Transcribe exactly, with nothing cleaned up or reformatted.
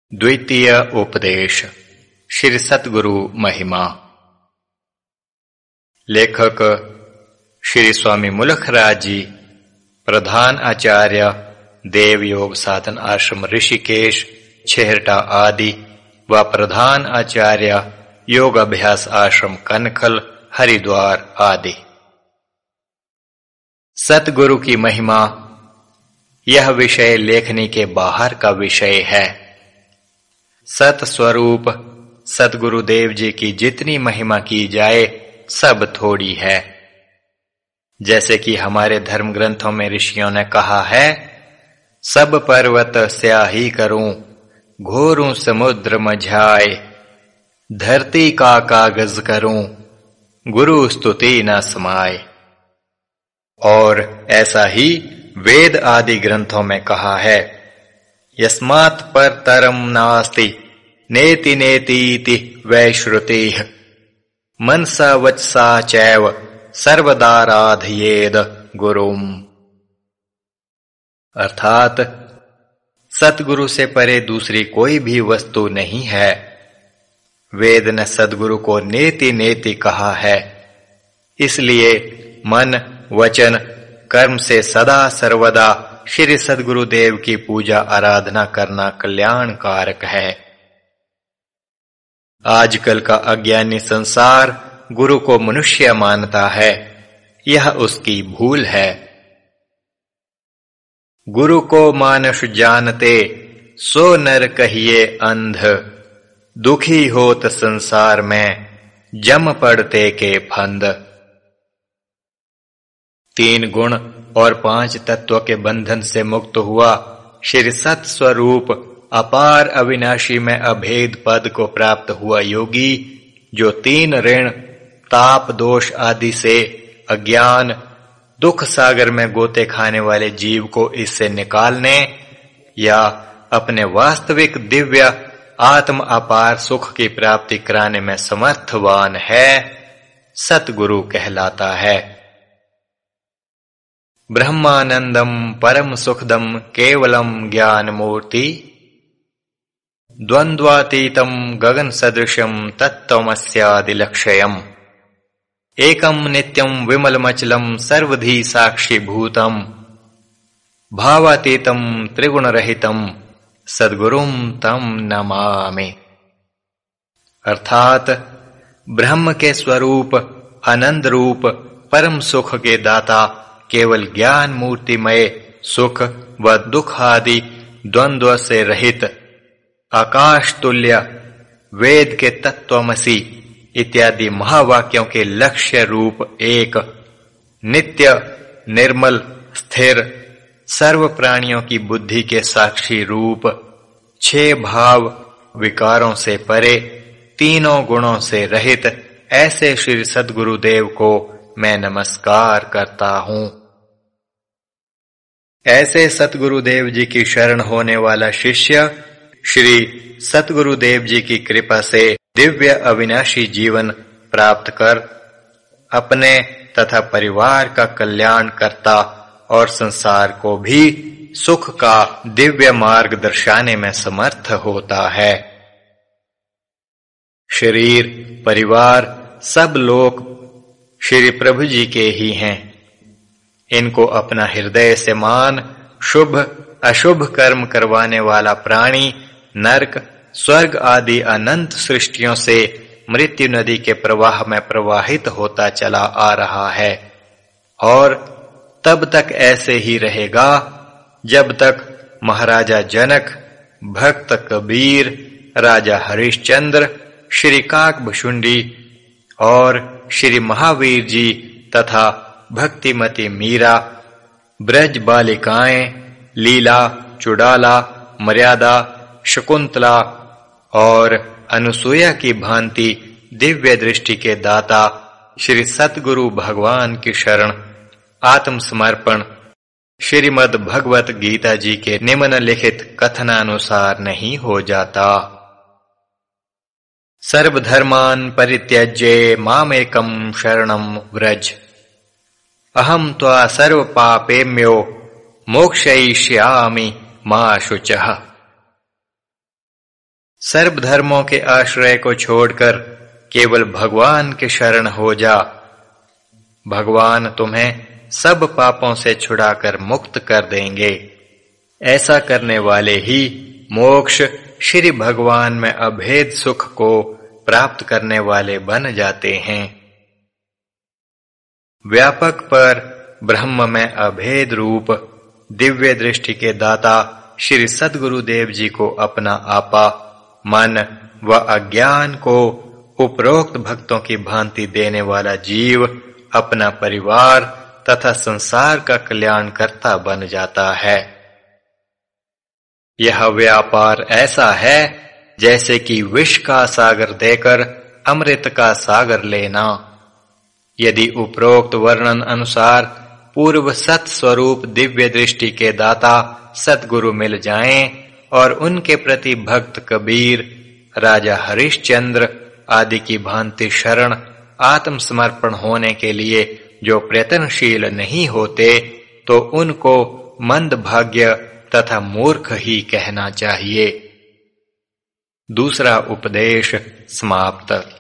द्वितीय उपदेश श्री सतगुरु महिमा। लेखक श्री स्वामी मुलखराज जी, प्रधान आचार्य देव योग साधन आश्रम ऋषिकेश छेहरटा आदि व प्रधान आचार्य योग अभ्यास आश्रम कनखल हरिद्वार आदि। सतगुरु की महिमा यह विषय लेखनी के बाहर का विषय है। सत स्वरूप सतगुरुदेव जी की जितनी महिमा की जाए सब थोड़ी है। जैसे कि हमारे धर्म ग्रंथों में ऋषियों ने कहा है, सब पर्वत स्याही करूं घोरूं समुद्र मझाए, धरती का कागज करूं गुरु स्तुति न समाए। और ऐसा ही वेद आदि ग्रंथों में कहा है, यस्मात् पर तरम नास्ति नेति नेतीति वैश्रुतिः मनसा वचसा चैव सर्वदाराधयेद गुरुम। अर्थात सतगुरु से परे दूसरी कोई भी वस्तु नहीं है। वेद ने सतगुरु को नेति नेति कहा है, इसलिए मन वचन कर्म से सदा सर्वदा श्री सद्गुरुदेव की पूजा आराधना करना कल्याण कारक है। आजकल का अज्ञानी संसार गुरु को मनुष्य मानता है, यह उसकी भूल है। गुरु को मानुष जानते सो नर कहिए अंध, दुखी होत संसार में जम पड़ते के फंद। तीन गुण और पांच तत्व के बंधन से मुक्त हुआ श्री सत स्वरूप अपार अविनाशी में अभेद पद को प्राप्त हुआ योगी, जो तीन ऋण ताप दोष आदि से अज्ञान दुख सागर में गोते खाने वाले जीव को इससे निकालने या अपने वास्तविक दिव्य आत्म अपार सुख की प्राप्ति कराने में समर्थवान है, सतगुरु कहलाता है। ब्रह्मानंदम परम सुखदम केवलम ज्ञान मूर्ति, द्वंद्वातीतम गगन सदृशम तत्त्वमस्यादिलक्ष्यम्, एकम नित्यम विमलमचलम सर्वधी साक्षी भूतम, भावातीतम त्रिगुण रहितम सद्गुरुम तम नमामि। अर्थात ब्रह्म के स्वरूप आनंद रूप परम सुख के दाता केवल ज्ञान मूर्तिमय सुख व दुख आदि द्वंद्व से रहित आकाश तुल्य वेद के तत्वमसि इत्यादि महावाक्यों के लक्ष्य रूप एक नित्य निर्मल स्थिर सर्व प्राणियों की बुद्धि के साक्षी रूप छह भाव विकारों से परे तीनों गुणों से रहित ऐसे श्री सद्गुरुदेव को मैं नमस्कार करता हूं। ऐसे सतगुरुदेव जी की शरण होने वाला शिष्य श्री सतगुरुदेव जी की कृपा से दिव्य अविनाशी जीवन प्राप्त कर अपने तथा परिवार का कल्याण करता और संसार को भी सुख का दिव्य मार्ग दर्शाने में समर्थ होता है। शरीर परिवार सब लोग श्री प्रभु जी के ही हैं। इनको अपना हृदय से मान शुभ अशुभ कर्म करवाने वाला प्राणी नरक स्वर्ग आदि अनंत सृष्टियों से मृत्यु नदी के प्रवाह में प्रवाहित होता चला आ रहा है और तब तक ऐसे ही रहेगा जब तक महाराजा जनक, भक्त कबीर, राजा हरिश्चंद्र, श्री काकभुशुंडी और श्री महावीर जी तथा भक्तिमती मीरा, ब्रज बालिकाएं, लीला चुड़ाला, मर्यादा, शकुंतला और अनुसूया की भांति दिव्य दृष्टि के दाता श्री सतगुरु भगवान की शरण आत्मसमर्पण श्रीमद् भगवत गीता जी के निम्नलिखित कथनानुसार नहीं हो जाता। सर्वधर्मान् परित्यज्य मामेकं शरणं व्रज, अहं त्वा सर्वपापेभ्यो मोक्षयिष्यामि मा शुचः। सर्व धर्मों के आश्रय को छोड़कर केवल भगवान के शरण हो जा। भगवान तुम्हें सब पापों से छुड़ाकर मुक्त कर देंगे। ऐसा करने वाले ही मोक्ष श्री भगवान में अभेद सुख को प्राप्त करने वाले बन जाते हैं। व्यापक पर ब्रह्म में अभेद रूप दिव्य दृष्टि के दाता श्री सद्गुरुदेव जी को अपना आपा, मन व अज्ञान को उपरोक्त भक्तों की भांति देने वाला जीव अपना परिवार तथा संसार का कल्याणकर्ता बन जाता है। यह व्यापार ऐसा है जैसे कि विष का सागर देकर अमृत का सागर लेना। यदि उपरोक्त वर्णन अनुसार पूर्व सत स्वरूप दिव्य दृष्टि के दाता सद्गुरु मिल जाएं और उनके प्रति भक्त कबीर, राजा हरिश्चंद्र आदि की भांति शरण आत्मसमर्पण होने के लिए जो प्रयत्नशील नहीं होते, तो उनको मंदभाग्य तथा मूर्ख ही कहना चाहिए। दूसरा उपदेश समाप्त।